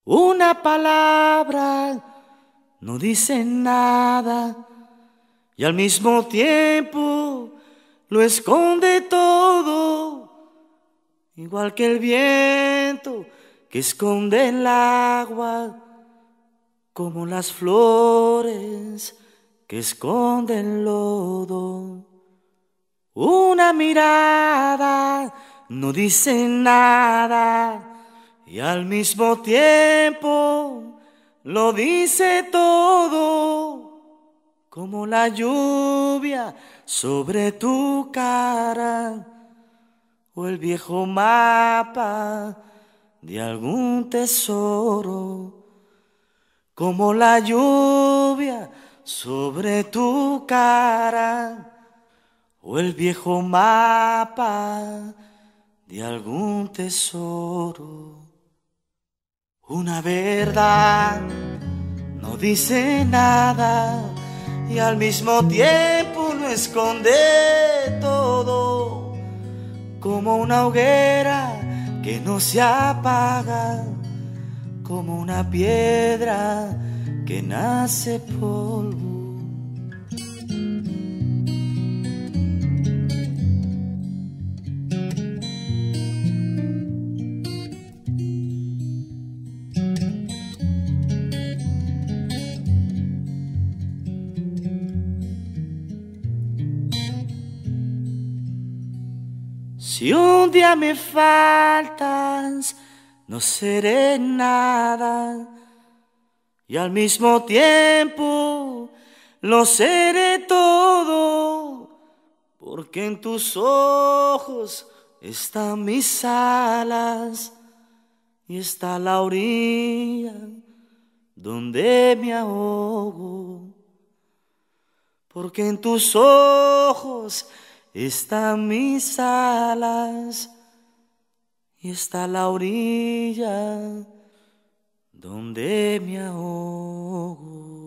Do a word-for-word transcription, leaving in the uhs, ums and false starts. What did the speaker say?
Una palabra no dice nada y al mismo tiempo lo esconde todo, igual que el viento que esconde el agua, como las flores que esconden el lodo. Una mirada no dice nada y al mismo tiempo lo dice todo, como la lluvia sobre tu cara o el viejo mapa de algún tesoro, como la lluvia sobre tu cara o el viejo mapa de algún tesoro. Una verdad no dice nada y al mismo tiempo lo esconde todo, como una hoguera que no se apaga, como una piedra que nace polvo. Si un día me faltas, no seré nada y al mismo tiempo lo seré todo, porque en tus ojos están mis alas y está la orilla donde me ahogo, porque en tus ojos están mis alas y está la orilla donde me ahogo.